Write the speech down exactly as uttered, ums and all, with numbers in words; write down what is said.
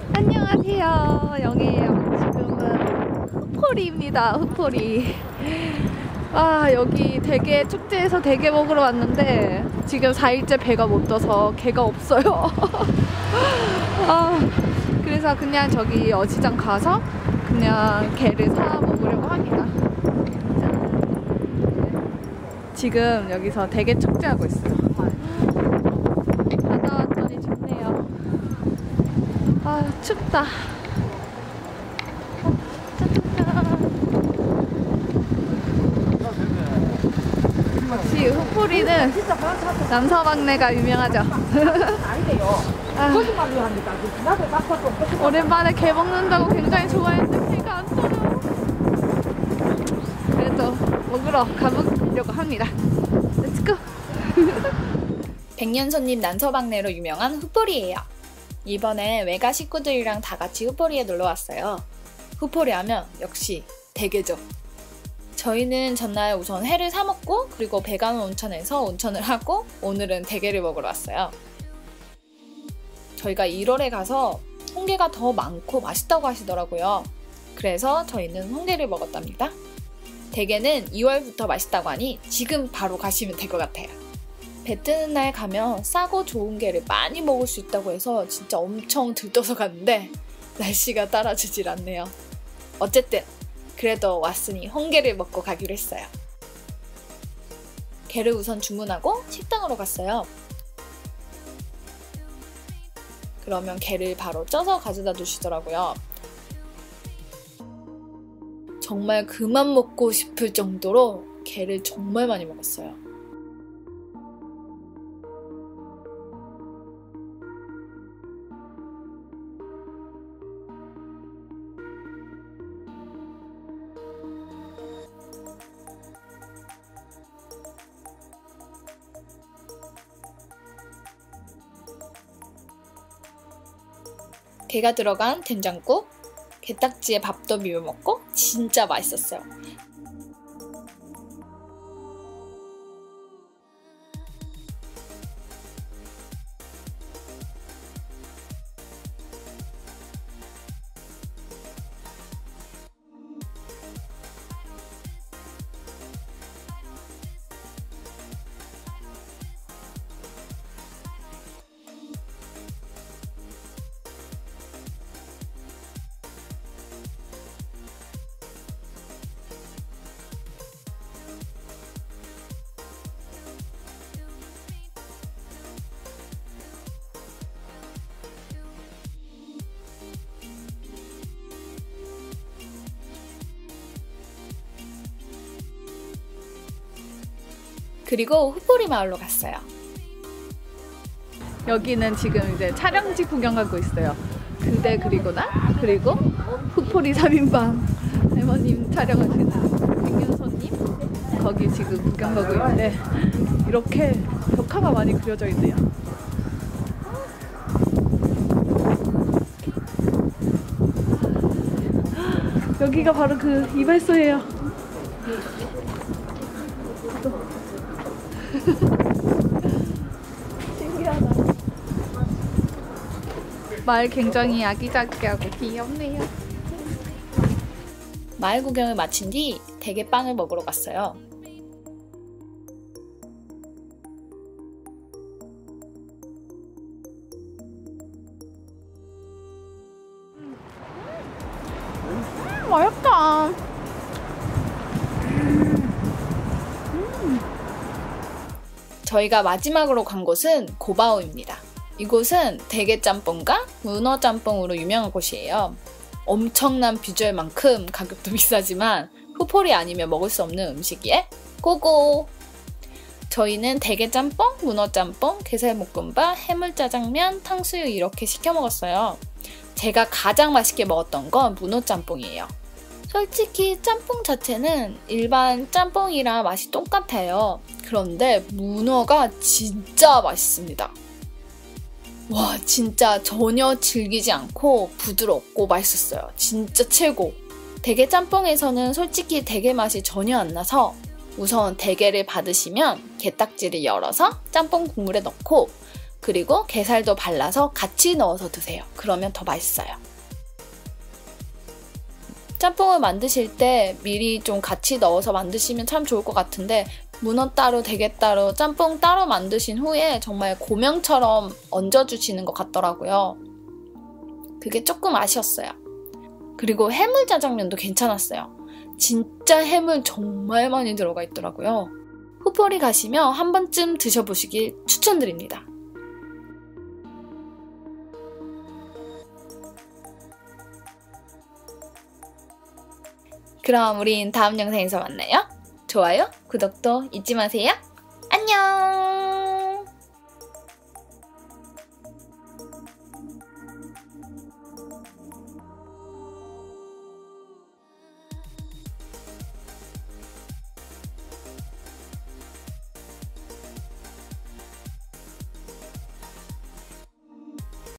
안녕하세요. 영희예요. 지금은 흑포리입니다. 흑포리. 아, 여기 대게 축제에서 대게 먹으러 왔는데 지금 사 일째 배가 못 떠서 게가 없어요. 아, 그래서 그냥 저기 어시장 가서 그냥 게를 사 먹으려고 합니다. 지금 여기서 대게 축제하고 있어요. 바다 왔더니 좋네요. 아, 춥다. 역시 흑포리는 남서박내가 유명하죠. 아, 오랜만에 게 먹는다고 굉장히 좋아했는데 배가 안 떠요. 그래도 먹으러 가보려고 합니다. 렛츠고! 백년손님 난서박내로 유명한 흑포리예요. 이번에 외가 식구들이랑 다 같이 흑포리에 놀러왔어요. 흑포리 하면 역시 대게죠. 저희는 전날 우선 회를 사 먹고 그리고 배가는 온천에서 온천을 하고 오늘은 대게를 먹으러 왔어요. 저희가 일월에 가서 홍게가 더 많고 맛있다고 하시더라고요. 그래서 저희는 홍게를 먹었답니다. 대게는 이월부터 맛있다고 하니 지금 바로 가시면 될 것 같아요. 배 뜨는 날 가면 싸고 좋은 게를 많이 먹을 수 있다고 해서 진짜 엄청 들떠서 갔는데 날씨가 따라주질 않네요. 어쨌든 그래도 왔으니 홍게를 먹고 가기로 했어요. 게를 우선 주문하고 식당으로 갔어요. 그러면 게를 바로 쪄서 가져다 주시더라고요. 정말 그만 먹고 싶을 정도로 게를 정말 많이 먹었어요. 게가 들어간 된장국, 게딱지에 밥도 비벼 먹고 진짜 맛있었어요. 그리고 흑포리 마을로 갔어요. 여기는 지금 이제 촬영지 구경하고 있어요. 그대 그리고 나 그리고 흑포리 삼 인방 할머님 촬영하시는 백년손님 거기 지금 구경하고 있는데 이렇게 벽화가 많이 그려져 있네요. 여기가 바로 그 이발소예요. 신기하다. 마을 굉장히 아기자기하고 귀엽네요. 마을 구경을 마친 뒤 대게빵을 먹으러 갔어요. 음, 맛있다. 저희가 마지막으로 간 곳은 고바오입니다. 이곳은 대게짬뽕과 문어짬뽕으로 유명한 곳이에요. 엄청난 비주얼만큼 가격도 비싸지만 흑포리 아니면 먹을 수 없는 음식이에 고고! 저희는 대게짬뽕, 문어짬뽕, 게살볶음밥, 해물짜장면, 탕수육 이렇게 시켜 먹었어요. 제가 가장 맛있게 먹었던 건 문어짬뽕이에요. 솔직히 짬뽕 자체는 일반 짬뽕이랑 맛이 똑같아요. 그런데 문어가 진짜 맛있습니다. 와, 진짜 전혀 질기지 않고 부드럽고 맛있었어요. 진짜 최고! 대게 짬뽕에서는 솔직히 대게 맛이 전혀 안 나서 우선 대게를 받으시면 게딱지를 열어서 짬뽕 국물에 넣고 그리고 게살도 발라서 같이 넣어서 드세요. 그러면 더 맛있어요. 짬뽕을 만드실 때 미리 좀 같이 넣어서 만드시면 참 좋을 것 같은데 문어 따로 대게 따로 짬뽕 따로 만드신 후에 정말 고명처럼 얹어주시는 것 같더라고요. 그게 조금 아쉬웠어요. 그리고 해물 짜장면도 괜찮았어요. 진짜 해물 정말 많이 들어가 있더라고요. 후포리 가시면 한 번쯤 드셔보시길 추천드립니다. 그럼 우린 다음 영상에서 만나요. 좋아요, 구독도 잊지 마세요.